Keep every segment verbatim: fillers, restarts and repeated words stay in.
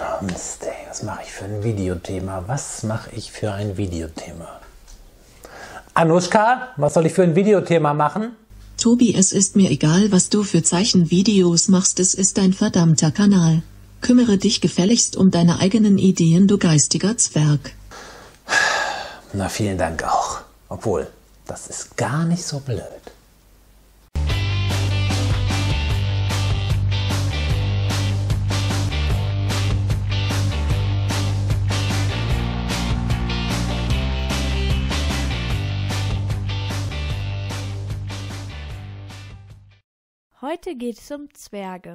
Mist, ey, was mache ich für ein Videothema? Was mache ich für ein Videothema? Anuschka, was soll ich für ein Videothema machen? Tobi, es ist mir egal, was du für Zeichenvideos machst, es ist dein verdammter Kanal. Kümmere dich gefälligst um deine eigenen Ideen, du geistiger Zwerg. Na, vielen Dank auch. Obwohl, das ist gar nicht so blöd. Heute geht es um Zwerge.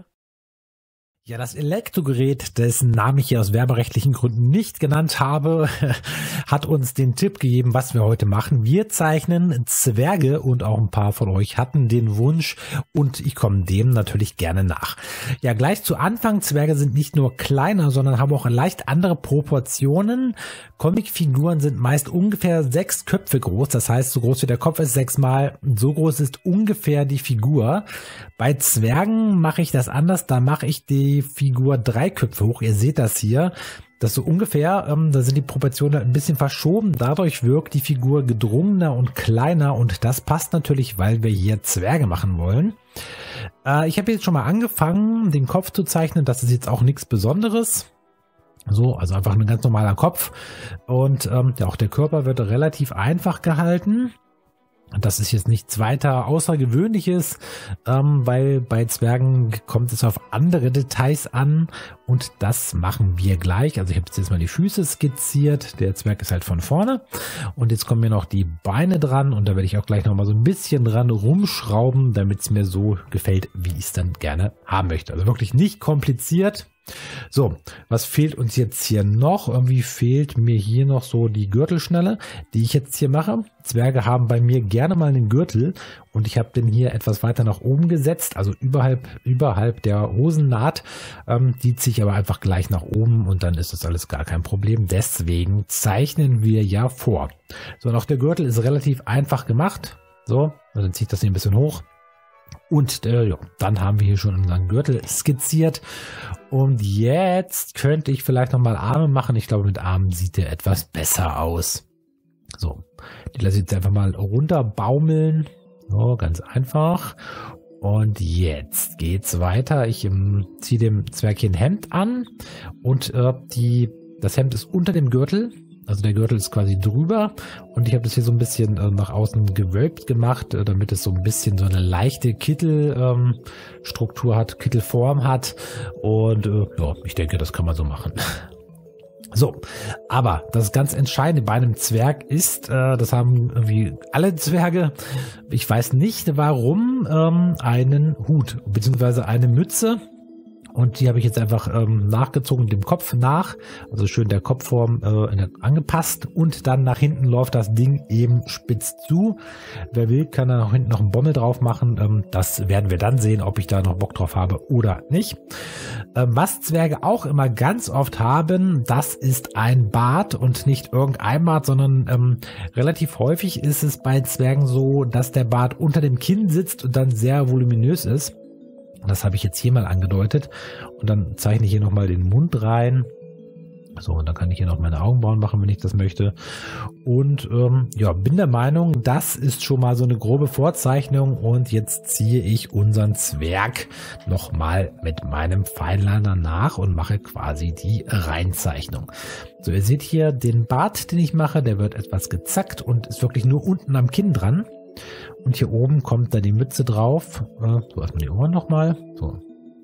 Ja, das Elektrogerät, dessen Namen ich hier aus werberechtlichen Gründen nicht genannt habe, hat uns den Tipp gegeben, was wir heute machen. Wir zeichnen Zwerge und auch ein paar von euch hatten den Wunsch und ich komme dem natürlich gerne nach. Ja, gleich zu Anfang, Zwerge sind nicht nur kleiner, sondern haben auch leicht andere Proportionen. Comicfiguren sind meist ungefähr sechs Köpfe groß, das heißt, so groß wie der Kopf ist, sechsmal so groß ist ungefähr die Figur. Bei Zwergen mache ich das anders, da mache ich die Figur drei Köpfe hoch. Ihr seht das hier. Das so ungefähr, ähm, da sind die Proportionen ein bisschen verschoben. Dadurch wirkt die Figur gedrungener und kleiner und das passt natürlich, weil wir hier Zwerge machen wollen. Äh, ich habe jetzt schon mal angefangen, den Kopf zu zeichnen. Das ist jetzt auch nichts Besonderes. So, also einfach ein ganz normaler Kopf. Und ähm, ja, auch der Körper wird relativ einfach gehalten. Das ist jetzt nichts weiter Außergewöhnliches, ähm, weil bei Zwergen kommt es auf andere Details an und das machen wir gleich. Also ich habe jetzt mal die Füße skizziert, der Zwerg ist halt von vorne und jetzt kommen mir noch die Beine dran und da werde ich auch gleich noch mal so ein bisschen dran rumschrauben, damit es mir so gefällt, wie ich es dann gerne haben möchte. Also wirklich nicht kompliziert. So, was fehlt uns jetzt hier noch? Irgendwie fehlt mir hier noch so die Gürtelschnalle, die ich jetzt hier mache. Zwerge haben bei mir gerne mal einen Gürtel und ich habe den hier etwas weiter nach oben gesetzt, also überhalb, überhalb der Hosennaht. Ähm, die ziehe ich aber einfach gleich nach oben und dann ist das alles gar kein Problem. Deswegen zeichnen wir ja vor. So, und auch der Gürtel ist relativ einfach gemacht. So, und dann ziehe ich das hier ein bisschen hoch. Und äh, ja, dann haben wir hier schon unseren Gürtel skizziert. Und jetzt könnte ich vielleicht nochmal Arme machen. Ich glaube, mit Armen sieht der etwas besser aus. So, die lasse ich jetzt einfach mal runterbaumeln. So, ganz einfach. Und jetzt geht's weiter. Ich ähm, ziehe dem Zwergchen Hemd an. Und äh, die, das Hemd ist unter dem Gürtel. Also der Gürtel ist quasi drüber und ich habe das hier so ein bisschen äh, nach außen gewölbt gemacht, äh, damit es so ein bisschen so eine leichte Kittelstruktur ähm, hat, Kittelform hat und äh, ja, ich denke, das kann man so machen. So, aber das ganz Entscheidende bei einem Zwerg ist, äh, das haben irgendwie alle Zwerge, ich weiß nicht warum, ähm, einen Hut bzw. eine Mütze. Und die habe ich jetzt einfach ähm, nachgezogen, dem Kopf nach, also schön der Kopfform äh, angepasst und dann nach hinten läuft das Ding eben spitz zu. Wer will, kann da noch hinten noch einen Bommel drauf machen. Ähm, das werden wir dann sehen, ob ich da noch Bock drauf habe oder nicht. Ähm, was Zwerge auch immer ganz oft haben, das ist ein Bart und nicht irgendein Bart, sondern ähm, relativ häufig ist es bei Zwergen so, dass der Bart unter dem Kinn sitzt und dann sehr voluminös ist. Das habe ich jetzt hier mal angedeutet und dann zeichne ich hier nochmal den Mund rein. So, und dann kann ich hier noch meine Augenbrauen machen, wenn ich das möchte. Und ähm, ja, bin der Meinung, das ist schon mal so eine grobe Vorzeichnung und jetzt ziehe ich unseren Zwerg nochmal mit meinem Feinliner nach und mache quasi die Reinzeichnung. So, ihr seht hier den Bart, den ich mache, der wird etwas gezackt und ist wirklich nur unten am Kinn dran. Und hier oben kommt da die Mütze drauf. So, erstmal die Ohren nochmal. So.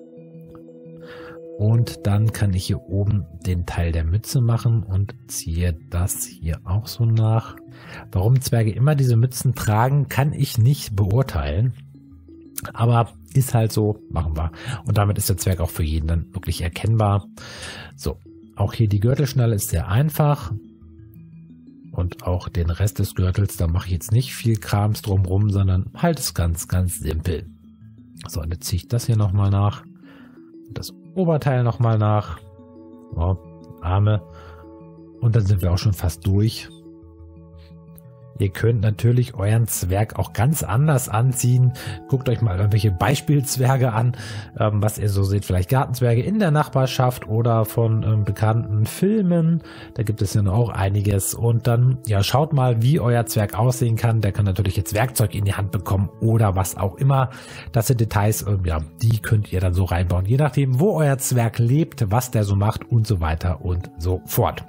Und dann kann ich hier oben den Teil der Mütze machen und ziehe das hier auch so nach. Warum Zwerge immer diese Mützen tragen, kann ich nicht beurteilen. Aber ist halt so, machen wir. Und damit ist der Zwerg auch für jeden dann wirklich erkennbar. So, auch hier die Gürtelschnalle ist sehr einfach. Und auch den Rest des Gürtels, da mache ich jetzt nicht viel Krams drumrum, sondern halt es ganz, ganz simpel. So, und jetzt ziehe ich das hier nochmal nach. Das Oberteil nochmal nach. So, Arme. Und dann sind wir auch schon fast durch. Ihr könnt natürlich euren Zwerg auch ganz anders anziehen. Guckt euch mal irgendwelche Beispielzwerge an, ähm, was ihr so seht. Vielleicht Gartenzwerge in der Nachbarschaft oder von ähm, bekannten Filmen. Da gibt es ja noch auch einiges. Und dann ja, schaut mal, wie euer Zwerg aussehen kann. Der kann natürlich jetzt Werkzeug in die Hand bekommen oder was auch immer. Das sind Details, äh, ja, die könnt ihr dann so reinbauen. Je nachdem, wo euer Zwerg lebt, was der so macht und so weiter und so fort.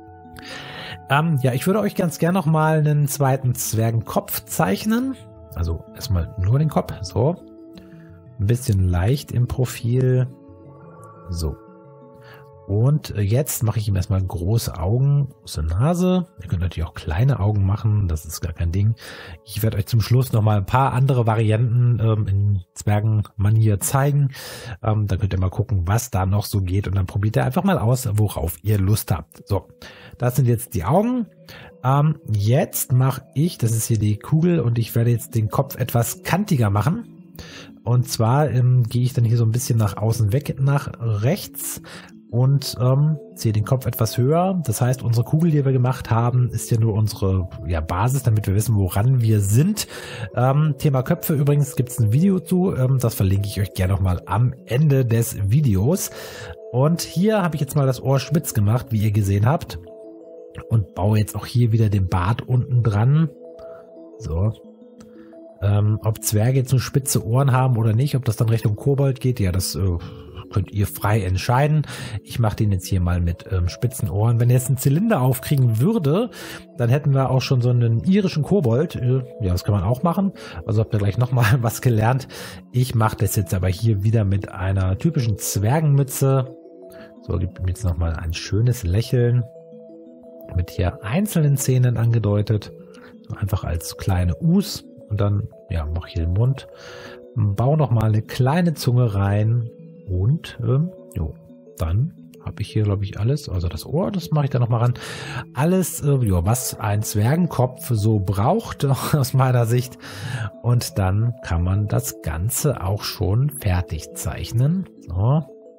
Ähm, ja, ich würde euch ganz gerne noch mal einen zweiten Zwergenkopf zeichnen. Also erstmal nur den Kopf. So. Ein bisschen leicht im Profil. So. Und jetzt mache ich ihm erstmal große Augen, große Nase. Ihr könnt natürlich auch kleine Augen machen, das ist gar kein Ding. Ich werde euch zum Schluss nochmal ein paar andere Varianten ähm, in Zwergenmanier zeigen. Ähm, da könnt ihr mal gucken, was da noch so geht. Und dann probiert ihr einfach mal aus, worauf ihr Lust habt. So, das sind jetzt die Augen. Ähm, jetzt mache ich, das ist hier die Kugel, und ich werde jetzt den Kopf etwas kantiger machen. Und zwar ähm, gehe ich dann hier so ein bisschen nach außen weg, nach rechts. Und ähm, ziehe den Kopf etwas höher. Das heißt, unsere Kugel, die wir gemacht haben, ist ja nur unsere ja, Basis, damit wir wissen, woran wir sind. Ähm, Thema Köpfe übrigens gibt es ein Video zu. Ähm, das verlinke ich euch gerne nochmal am Ende des Videos. Und hier habe ich jetzt mal das Ohr spitz gemacht, wie ihr gesehen habt. Und baue jetzt auch hier wieder den Bart unten dran. So. Ähm, ob Zwerge jetzt nur spitze Ohren haben oder nicht, ob das dann Richtung Kobold geht, ja, das äh, könnt ihr frei entscheiden. Ich mache den jetzt hier mal mit ähm, spitzen Ohren. Wenn er jetzt einen Zylinder aufkriegen würde, dann hätten wir auch schon so einen irischen Kobold. Äh, ja, das kann man auch machen. Also habt ihr gleich nochmal was gelernt. Ich mache das jetzt aber hier wieder mit einer typischen Zwergenmütze. So, gibt mir jetzt nochmal ein schönes Lächeln. Mit hier einzelnen Zähnen angedeutet. So einfach als kleine Us. Und dann, ja, mache ich hier den Mund. Baue nochmal eine kleine Zunge rein. Und, ähm, jo, dann habe ich hier, glaube ich, alles. Also das Ohr, das mache ich da nochmal ran. Alles, äh, jo, was ein Zwergenkopf so braucht, aus meiner Sicht. Und dann kann man das Ganze auch schon fertig zeichnen. So.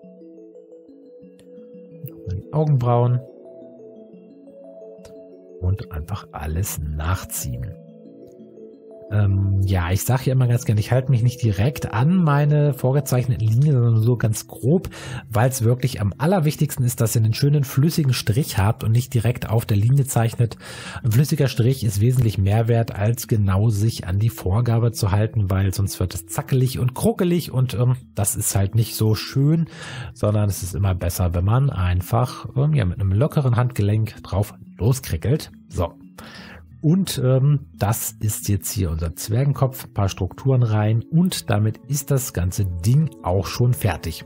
Die Augenbrauen. Und einfach alles nachziehen. Ähm, ja, ich sage ja immer ganz gerne, ich halte mich nicht direkt an meine vorgezeichneten Linien, sondern so ganz grob, weil es wirklich am allerwichtigsten ist, dass ihr einen schönen flüssigen Strich habt und nicht direkt auf der Linie zeichnet. Ein flüssiger Strich ist wesentlich mehr wert, als genau sich an die Vorgabe zu halten, weil sonst wird es zackelig und kruckelig und ähm, das ist halt nicht so schön, sondern es ist immer besser, wenn man einfach ähm, ja, mit einem lockeren Handgelenk drauf loskrickelt. So. Und ähm, das ist jetzt hier unser Zwergenkopf, ein paar Strukturen rein und damit ist das ganze Ding auch schon fertig.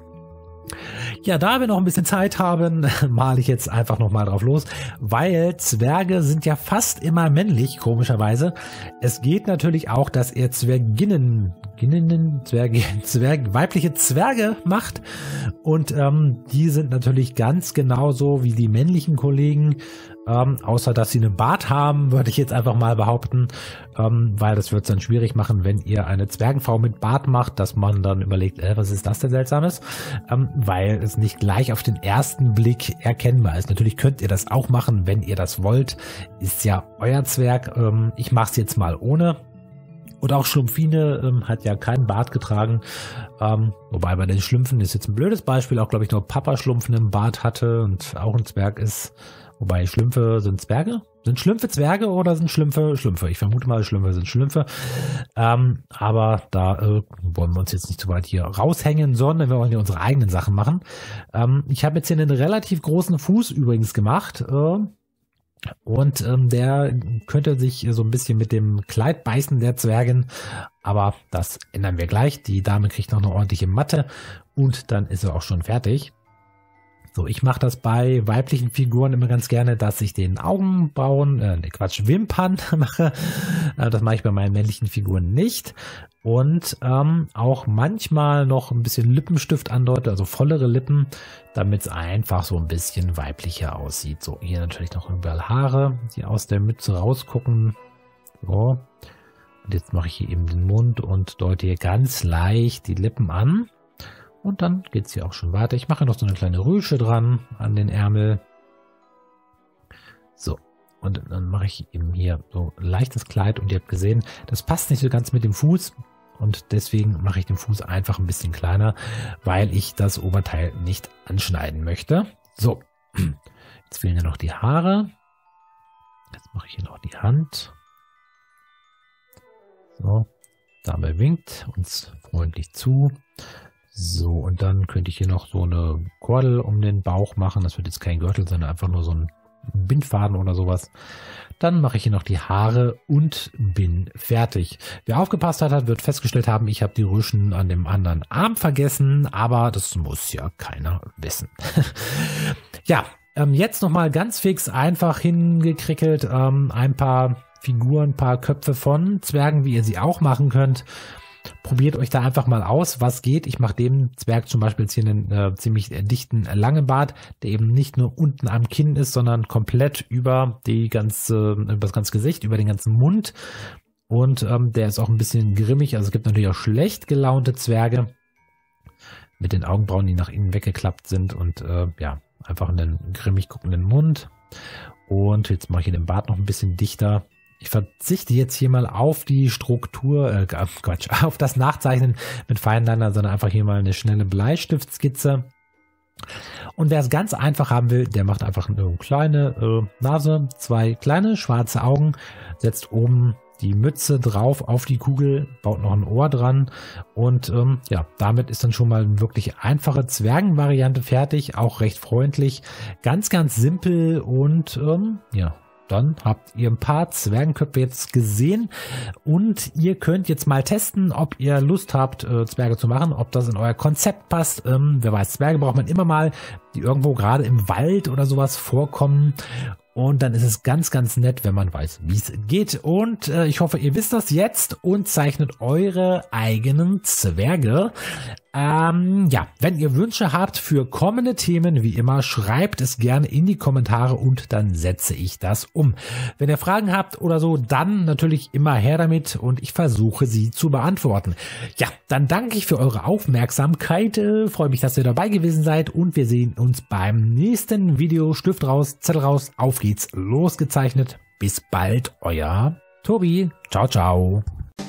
Ja, da wir noch ein bisschen Zeit haben, male ich jetzt einfach nochmal drauf los, weil Zwerge sind ja fast immer männlich, komischerweise. Es geht natürlich auch, dass er Zwerginnen, Ginnen, Zwerge, Zwerge, weibliche Zwerge macht und ähm, die sind natürlich ganz genauso wie die männlichen Kollegen, ähm, außer dass sie einen Bart haben, würde ich jetzt einfach mal behaupten, ähm, weil das wird es dann schwierig machen, wenn ihr eine Zwergenfrau mit Bart macht, dass man dann überlegt, äh, was ist das denn Seltsames, ähm, weil es nicht gleich auf den ersten Blick erkennbar ist. Natürlich könnt ihr das auch machen, wenn ihr das wollt, ist ja euer Zwerg. Ähm, ich mache es jetzt mal ohne. Und auch Schlumpfine ähm, hat ja keinen Bart getragen. Ähm, wobei bei den Schlümpfen ist jetzt ein blödes Beispiel. Auch, glaube ich, nur Papa Schlumpfen im Bart hatte und auch ein Zwerg ist. Wobei Schlümpfe sind Zwerge. Sind Schlümpfe Zwerge oder sind Schlümpfe Schlümpfe? Ich vermute mal, Schlümpfe sind Schlümpfe. Ähm, aber da äh, wollen wir uns jetzt nicht zu weit hier raushängen, sondern wir wollen ja unsere eigenen Sachen machen. Ähm, ich habe jetzt hier einen relativ großen Fuß übrigens gemacht. Äh, Und ähm, der könnte sich so ein bisschen mit dem Kleid beißen, der Zwergin. Aber das ändern wir gleich. Die Dame kriegt noch eine ordentliche Matte. Und dann ist sie auch schon fertig. So, ich mache das bei weiblichen Figuren immer ganz gerne, dass ich den Augenbrauen, äh, ne Quatsch, Wimpern mache. Äh, das mache ich bei meinen männlichen Figuren nicht. Und ähm, auch manchmal noch ein bisschen Lippenstift andeute, also vollere Lippen, damit es einfach so ein bisschen weiblicher aussieht. So, hier natürlich noch überall Haare, die aus der Mütze rausgucken. So. Und jetzt mache ich hier eben den Mund und deute hier ganz leicht die Lippen an. Und dann geht es hier auch schon weiter. Ich mache noch so eine kleine Rüsche dran an den Ärmel. So, Und dann mache ich eben hier so ein leichtes Kleid und ihr habt gesehen, das passt nicht so ganz mit dem Fuß. Und deswegen mache ich den Fuß einfach ein bisschen kleiner, weil ich das Oberteil nicht anschneiden möchte. So, jetzt fehlen ja noch die Haare. Jetzt mache ich hier noch die Hand. So, Dame winkt uns freundlich zu. So, und dann könnte ich hier noch so eine Kordel um den Bauch machen. Das wird jetzt kein Gürtel, sondern einfach nur so ein Bindfaden oder sowas. Dann mache ich hier noch die Haare und bin fertig. Wer aufgepasst hat, wird festgestellt haben, ich habe die Rüschen an dem anderen Arm vergessen, aber das muss ja keiner wissen. Ja, ähm, jetzt nochmal ganz fix einfach hingekrickelt, ähm, ein paar Figuren, ein paar Köpfe von Zwergen, wie ihr sie auch machen könnt. Probiert euch da einfach mal aus, was geht. Ich mache dem Zwerg zum Beispiel jetzt hier einen äh, ziemlich äh, dichten äh, langen Bart, der eben nicht nur unten am Kinn ist, sondern komplett über die ganze, über das ganze Gesicht, über den ganzen Mund. Und ähm, der ist auch ein bisschen grimmig. Also es gibt natürlich auch schlecht gelaunte Zwerge mit den Augenbrauen, die nach innen weggeklappt sind und äh, ja, einfach einen grimmig guckenden Mund. Und jetzt mache ich den Bart noch ein bisschen dichter. Ich verzichte jetzt hier mal auf die Struktur, äh, Quatsch, auf das Nachzeichnen mit Feinliner, sondern einfach hier mal eine schnelle Bleistiftskizze. Und wer es ganz einfach haben will, der macht einfach eine kleine äh, Nase, zwei kleine schwarze Augen, setzt oben die Mütze drauf auf die Kugel, baut noch ein Ohr dran und ähm, ja, damit ist dann schon mal eine wirklich einfache Zwergenvariante fertig, auch recht freundlich, ganz, ganz simpel und ähm, ja, dann habt ihr ein paar Zwergenköpfe jetzt gesehen und ihr könnt jetzt mal testen, ob ihr Lust habt, äh, Zwerge zu machen, ob das in euer Konzept passt. Ähm, wer weiß, Zwerge braucht man immer mal, die irgendwo gerade im Wald oder sowas vorkommen. Und dann ist es ganz, ganz nett, wenn man weiß, wie es geht. Und äh, ich hoffe, ihr wisst das jetzt und zeichnet eure eigenen Zwerge. Ähm, ja, wenn ihr Wünsche habt für kommende Themen, wie immer, schreibt es gerne in die Kommentare und dann setze ich das um. Wenn ihr Fragen habt oder so, dann natürlich immer her damit und ich versuche sie zu beantworten. Ja, dann danke ich für eure Aufmerksamkeit, äh, freue mich, dass ihr dabei gewesen seid und wir sehen uns beim nächsten Video. Stift raus, Zettel raus, auf geht's, losgezeichnet. Bis bald, euer Tobi. Ciao, ciao.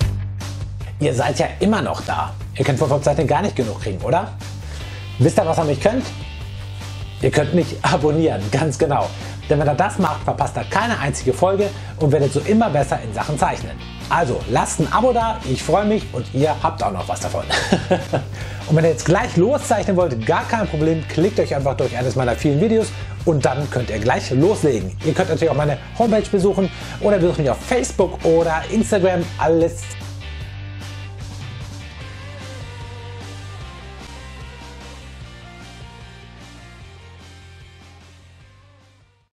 Ihr seid ja immer noch da. Ihr könnt von Webseiten gar nicht genug kriegen, oder? Wisst ihr, was ihr nicht könnt? Ihr könnt mich abonnieren, ganz genau. Denn wenn ihr das macht, verpasst ihr keine einzige Folge und werdet so immer besser in Sachen Zeichnen. Also lasst ein Abo da, ich freue mich und ihr habt auch noch was davon. Und wenn ihr jetzt gleich loszeichnen wollt, gar kein Problem, klickt euch einfach durch eines meiner vielen Videos und dann könnt ihr gleich loslegen. Ihr könnt natürlich auch meine Homepage besuchen oder besucht mich auf Facebook oder Instagram, alles